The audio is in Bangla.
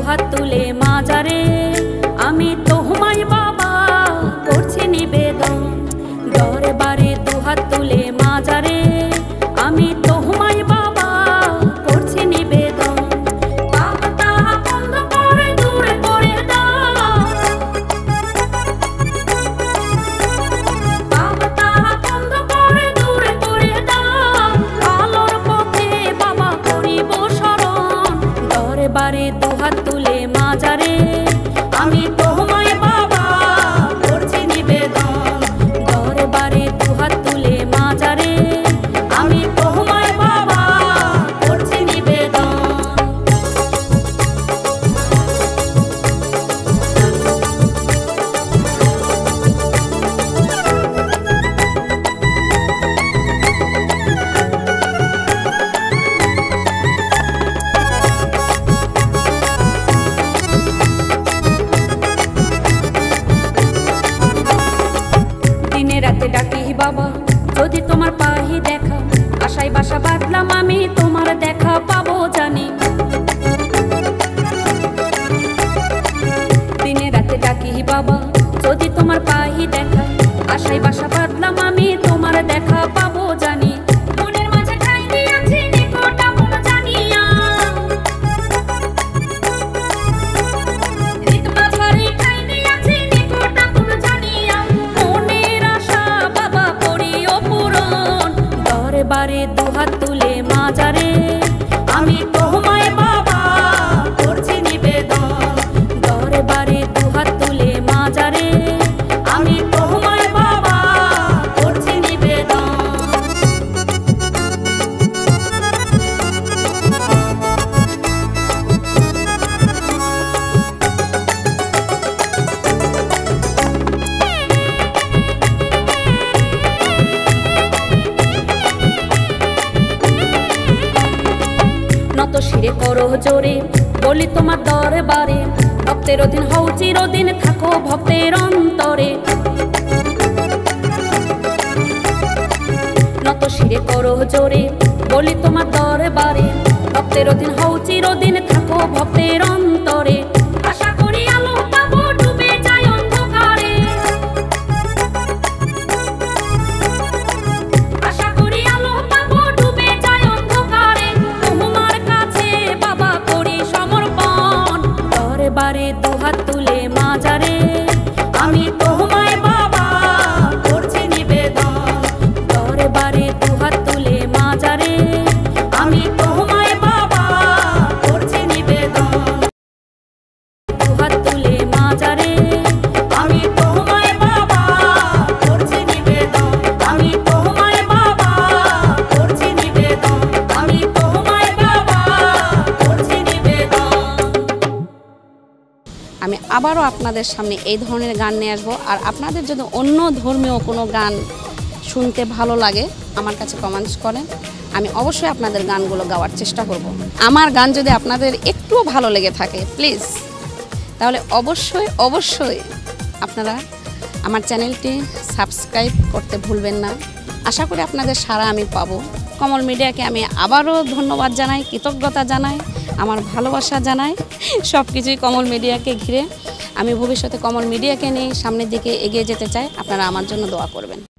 দুহাত তুলে মাজারে আমি তোমায় বাবা করছি নিবেদন। দরবারে দুহাত তুলে মাজারে আমি তোমায় বাবা করছি নিবেদন। পাপটা বন্ধ করে দূরে করে দাও, পাপটা বন্ধ করে দূরে করে দাও। আলোর পথে বাবা করিব শরণ। দরবারে দুহাত তুলে মাজারে আমি তোমায় বাবা করছি নিবেদন। দরবারে দুহাত তুলে মাজারে আমি তোমায় বাবা করছি নিবেদন। দিনে রাতে ডাকি বাবা যদি তোমার পাহি দেখা, আশায় বাসা বাঁধলাম আমি তোমার দেখা পাবো জানি। দিনে রাতে ডাকি বাবা যদি তোমার পাহি দেখা, আশায় বাসা বাঁধলাম আমি তোমার দেখা পাবো জানি। মনের মাঝে ঠাঁই দিয়েছি নিকট আপন জানিয়া, হৃদ মাঝারে ঠাঁই দিয়েছি নিকট আপন জানিয়া। মনের আশা বাবা করিও পূরণ। দরবারে দুহাত তুলে মাজারে আমি তোমায় বাবা করছি নিবেদন। দরবারে দুহাত তুলে মাজারে আমি তোমায় বাবা করছি নিবেদন। নত শিরে করো জোরে বলি তোমার দরবারে, ভক্তের অধীন হও চিরদিন থাকো ভক্তের অন্তরে। নত শিরে করো জোরে বলি তোমার দরবারে, ভক্তের অধীন হও চিরদিন থাকো ভক্তের অন্তরে। আশা করি আলো পাবো ডুবে যায় অন্ধকারে, আশা করি আলো পাবো ডুবে যায় অন্ধকারে। তোমার কাছে বাবা করি সমর্পণ। দরবারে দুহাত তুলে মাজারে আমি তোমায় বাবা করছি নিবেদন। দরবারে দুহাত তুলে মাজারে আমি তোমায় বাবা করছি নিবেদন। দুহাত তুলে মাজারে আমি তোমায় বাবা করছি নিবেদন। আমি তোমায় বাবা করছি নিবেদন। আমি তোমায় বাবা করছি নিবেদন। আমি আবারও আপনাদের সামনে এই ধরনের গান নিয়ে আসবো। আর আপনাদের যদি অন্য ধর্মীয় কোনো গান শুনতে ভালো লাগে আমার কাছে কমেন্টস করেন, আমি অবশ্যই আপনাদের গানগুলো গাওয়ার চেষ্টা করব। আমার গান যদি আপনাদের একটুও ভালো লেগে থাকে প্লিজ, তাহলে অবশ্যই অবশ্যই আপনারা আমার চ্যানেলটি সাবস্ক্রাইব করতে ভুলবেন না। আশা করি আপনাদের সাড়া আমি পাবো। কমল মিডিয়াকে আমি আবারও ধন্যবাদ জানাই, কৃতজ্ঞতা জানাই, আমার ভালোবাসা জানাই। সব কিছুই কমল মিডিয়াকে ঘিরে। আমি ভবিষ্যতে কমল মিডিয়াকে নিয়ে সামনের দিকে এগিয়ে যেতে চাই। আপনারা আমার জন্য দোয়া করবেন।